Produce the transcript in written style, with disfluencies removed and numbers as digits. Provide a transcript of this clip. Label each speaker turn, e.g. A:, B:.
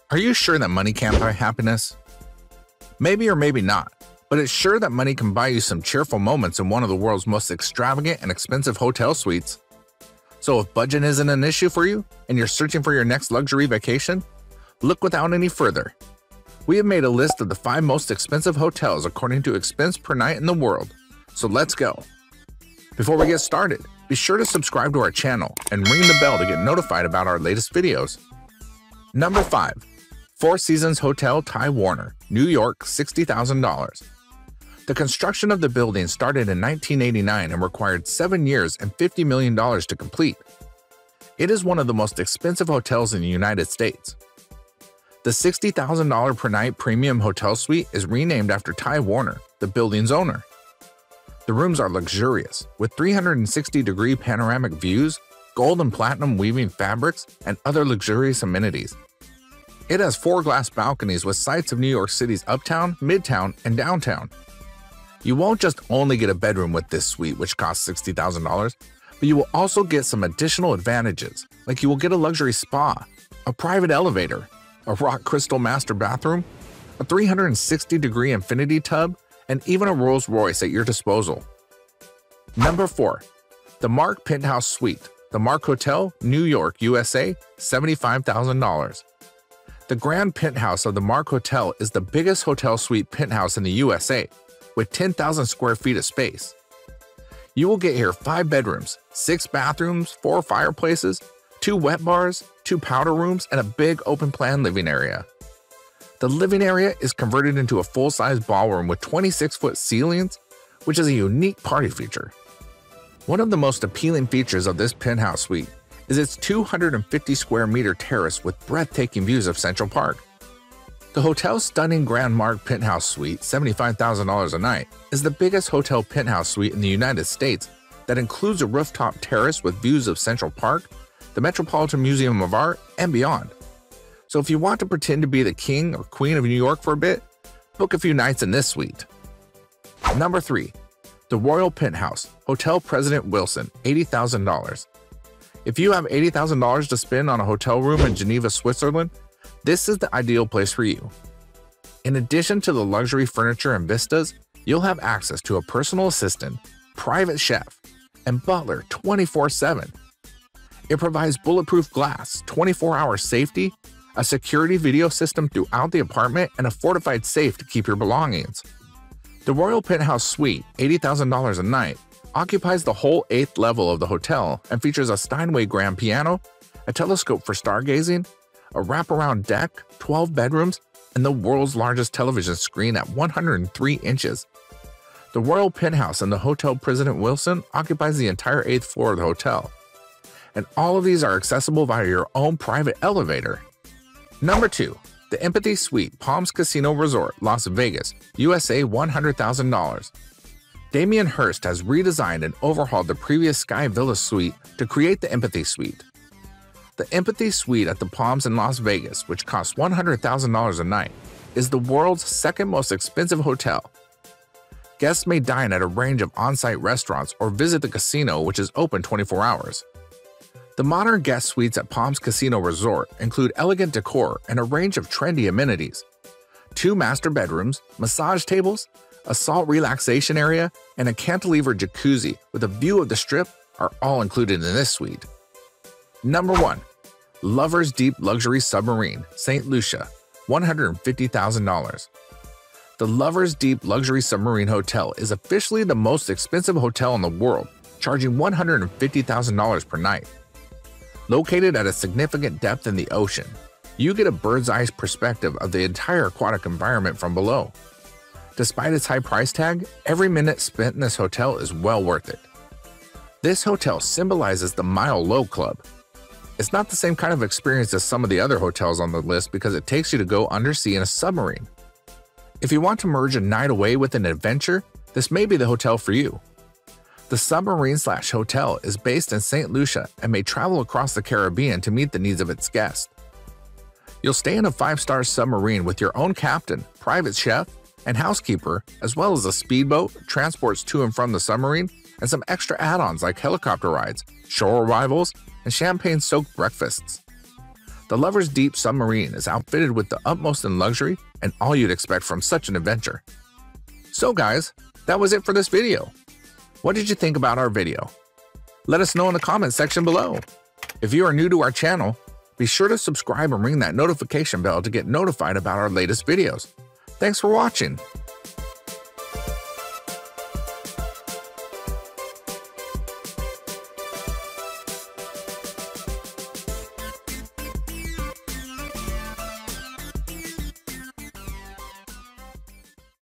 A: Are you sure that money can't buy happiness? Maybe or maybe not, but it's sure that money can buy you some cheerful moments in one of the world's most extravagant and expensive hotel suites. So if budget isn't an issue for you and you're searching for your next luxury vacation, look without any further. We have made a list of the 5 most expensive hotels according to expense per night in the world, so let's go. Before we get started, be sure to subscribe to our channel and ring the bell to get notified about our latest videos. Number 5. Four Seasons Hotel Ty Warner, New York, $60,000. The construction of the building started in 1989 and required 7 years and $50 million to complete. It is one of the most expensive hotels in the United States. The $60,000 per night premium hotel suite is renamed after Ty Warner, the building's owner. The rooms are luxurious, with 360-degree panoramic views, gold and platinum weaving fabrics, and other luxurious amenities. It has 4 glass balconies with sights of New York City's uptown, midtown, and downtown. You won't just only get a bedroom with this suite, which costs $60,000, but you will also get some additional advantages, like you will get a luxury spa, a private elevator, a rock crystal master bathroom, a 360-degree infinity tub, and even a Rolls Royce at your disposal. Number 4. The Mark Penthouse Suite, the Mark Hotel, New York, USA, $75,000. The Grand Penthouse of the Mark Hotel is the biggest hotel suite penthouse in the USA, with 10,000 square feet of space. You will get here 5 bedrooms, 6 bathrooms, 4 fireplaces, 2 wet bars, 2 powder rooms, and a big open-plan living area. The living area is converted into a full-size ballroom with 26-foot ceilings, which is a unique party feature. One of the most appealing features of this penthouse suite is its 250-square-meter terrace with breathtaking views of Central Park. The hotel's stunning Grand Mark Penthouse Suite, $75,000 a night, is the biggest hotel penthouse suite in the United States that includes a rooftop terrace with views of Central Park, the Metropolitan Museum of Art, and beyond. So if you want to pretend to be the king or queen of New York for a bit, book a few nights in this suite. Number 3. The Royal Penthouse, Hotel President Wilson, $80,000. If you have $80,000 to spend on a hotel room in Geneva, Switzerland, this is the ideal place for you. In addition to the luxury furniture and vistas, you'll have access to a personal assistant, private chef, and butler 24/7. It provides bulletproof glass, 24-hour safety, a security video system throughout the apartment, and a fortified safe to keep your belongings. The Royal Penthouse Suite, $80,000 a night, occupies the whole 8th level of the hotel and features a Steinway grand piano, a telescope for stargazing, a wraparound deck, 12 bedrooms, and the world's largest television screen at 103 inches. The Royal Penthouse and the Hotel President Wilson occupies the entire 8th floor of the hotel, and all of these are accessible via your own private elevator. Number 2. The Empathy Suite, Palms Casino Resort, Las Vegas, USA, $100,000. Damien Hirst has redesigned and overhauled the previous Sky Villa Suite to create the Empathy Suite. The Empathy Suite at the Palms in Las Vegas, which costs $100,000 a night, is the world's 2nd most expensive hotel. Guests may dine at a range of on-site restaurants or visit the casino, which is open 24 hours. The modern guest suites at Palms Casino Resort include elegant decor and a range of trendy amenities. 2 master bedrooms, massage tables, a salt relaxation area, and a cantilever jacuzzi with a view of the Strip are all included in this suite. Number 1. Lover's Deep Luxury Submarine, St. Lucia, $150,000. The Lover's Deep Luxury Submarine Hotel is officially the most expensive hotel in the world, charging $150,000 per night. Located at a significant depth in the ocean, you get a bird's-eye perspective of the entire aquatic environment from below. Despite its high price tag, every minute spent in this hotel is well worth it. This hotel symbolizes the Mile Low Club. It's not the same kind of experience as some of the other hotels on the list because it takes you to go undersea in a submarine. If you want to merge a night away with an adventure, this may be the hotel for you. The submarine/hotel is based in St. Lucia and may travel across the Caribbean to meet the needs of its guests. You'll stay in a 5-star submarine with your own captain, private chef, and housekeeper, as well as a speedboat, transports to and from the submarine, and some extra add-ons like helicopter rides, shore arrivals, and champagne-soaked breakfasts. The Lover's Deep submarine is outfitted with the utmost in luxury and all you'd expect from such an adventure. So guys, that was it for this video. What did you think about our video? Let us know in the comment section below. If you are new to our channel, be sure to subscribe and ring that notification bell to get notified about our latest videos. Thanks for watching.